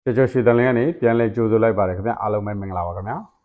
Cho suy tần liên này tiền lại chú lại bảo cái alo mấy mình làm cái nào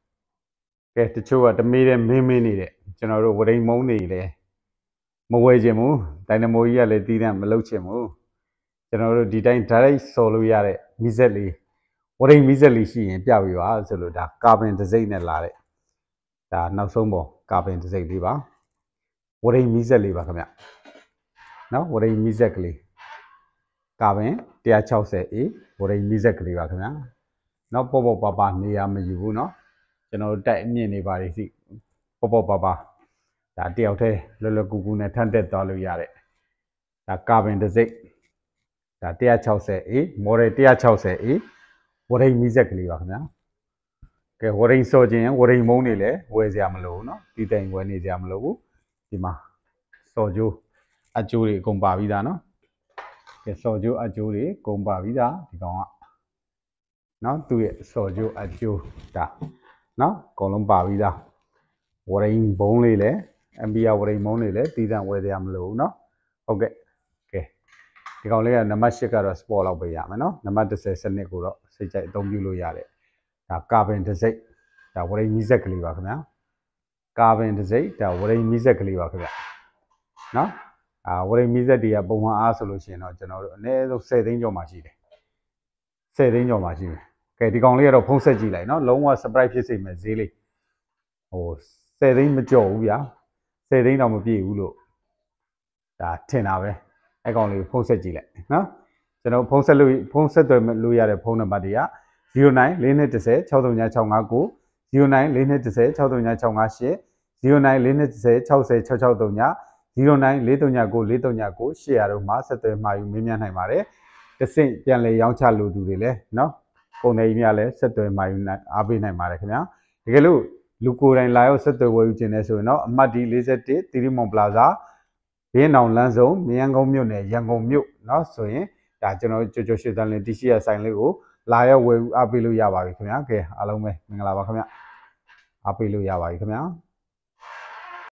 cái chú ở đêm mì này đấy cho nó rồi cái món này đấy mua về chứ mua tại nó mua gì là tí nữa mà lâu chứ mua cho nó rồi điတိုင်းtrái solo ya đấy mizeli cái mizeli xí hiện bây giờ à rồi đã carbon design này là đấy đã nào xong bỏ carbon design đi vào cái mizeli vào cái nào nó cái mizeli carbon tia chau sẽ ý cái mizeli vào cái nào nó bỏ ba này à màอยู่เนาะကျွန်တော်တိုက်အမြင့်နေပါလိမ့်စီပေါ့ပါပါဒါတယောက်တည်းလောလောကူကူနဲ့ထမ်းတက်သွားလို့ရတဲ့ဒါကာဗင်တစ်စိတ်ဒါ160 A model 160 A ဝရိန်မီးဆက်ကလေးပါခင်ဗျာကဲဝရိန်စော်ခြင်းဝရိန်မုံတွေလည်းဝယ်စရာမလိုဘူးเนาะတီးတိုင်ဝယ်နေစရာမလိုဘူးဒီမှာစော်ကျိုးအကျိုးတွေအကုန်ပါပြီးသားเนาะကဲစော်ကျိုးအကျိုးတွေအကုန်ပါပြီးသားဒီကောင်ကနော်သူ့ရဲ့စော်ကျိုးအကျိုးဒါနော်အကုန်လုံးပါပြီးသားဝရိန်ဘုံလေးလည်း MBR ဝရိန်ဘုံလေးလည်းတီးတန့်ဝယ်စရာမလိုဘူးနော်ဟုတ်ကဲ့ကဲဒီကောင်လေးကနံပါတ်8ကတော့ sport လောက်ပဲရမယ်နော်နံပါတ်10စနစ်ကိုတော့စိတ်ကြိုက်အသုံးပြုလို့ရတယ်ဒါကာဗင်တစ်စိတ်ဒါဝရိန်မီးဆက်ကလေးပါခင်ဗျာကာဗင်တစ်စိတ်ဒါဝရိန်မီးဆက်ကလေးပါခင်ဗျာနော်ဝရိန်မီးဆက်တွေကပုံမှန်အားဆိုလို့ရှိရင်တော့ကျွန်တော်တို့အနည်းဆုံး10သိန်းကျော်မှရှိတယ်10သိန်းကျော်မှရှိတယ်ကဲဒီကောင်လေးကတော့ဖုံးဆက်ကြည့်လိုက်နော်လုံးဝ surprise ဖြစ်စေမယ်ဈေးလေးဟို10သိန်းမကျော်ဘူးဗျာ10သိန်းတော့မပြည့်ဘူးလို့ဒါထင်တာပဲအဲ့ကောင်လေးဖုံးဆက်ကြည့်လိုက်နော်ကျွန်တော်ဖုံးဆက်သွယ်လို့ရတဲ့ဖုန်းနံပါတ်တွေက0942106359 0942106358 094210606639 0943944398တို့မှာဆက်သွယ်မှာယူမေးမြန်းနိုင်ပါတယ်တဆင့်ပြန်လေရောင်းချလို့သူတွေလည်းနော်ပုံနေကြီးများလည်းဆက်သွယ်မှာယူအားပေးနိုင်ပါတယ်ခင်ဗျာတကယ်လို့လူကိုယ်တိုင်လာရောက်ဆက်သွယ်ဝယ်ယူခြင်းနဲ့ဆိုရင်တော့အမှတ်ဒီ41သီရိမွန်ပလာဇာဘင်းအောင်လမ်းစုံမြန်းကုန်းမြို့နယ်ရန်ကုန်မြို့เนาะဆိုရင်ဒါကျွန်တော်ကြော်ရွှေတန်လင်းတီရှိရဆိုင်လေးကိုလာရောက်ဝယ်ယူအားပေးလို့ရပါပြီခင်ဗျာကဲအားလုံးပဲမင်္ဂလာပါခင်ဗျာအားပေးလို့ရပါပြီခင်ဗျာ